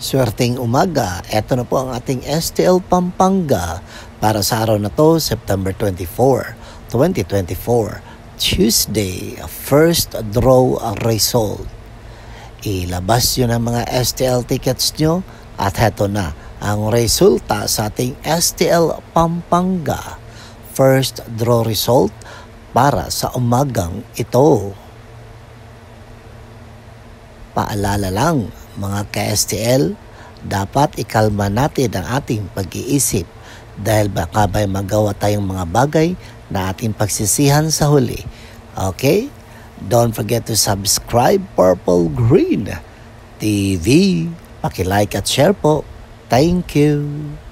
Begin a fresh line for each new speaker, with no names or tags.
Swerteng umaga, eto na po ang ating STL Pampanga para sa araw na to, September 24, 2024, Tuesday, first draw result. Ilabas nyo ng mga STL tickets nyo at heto na ang resulta sa ating STL Pampanga. First draw result para sa umagang ito. Paalala lang, mga ka-STL, dapat ikalma natin ang ating pag-iisip dahil baka may magawa tayong mga bagay na ating pagsisihan sa huli. Okay? Don't forget to subscribe Purple Green TV. Paki-like at share po. Thank you.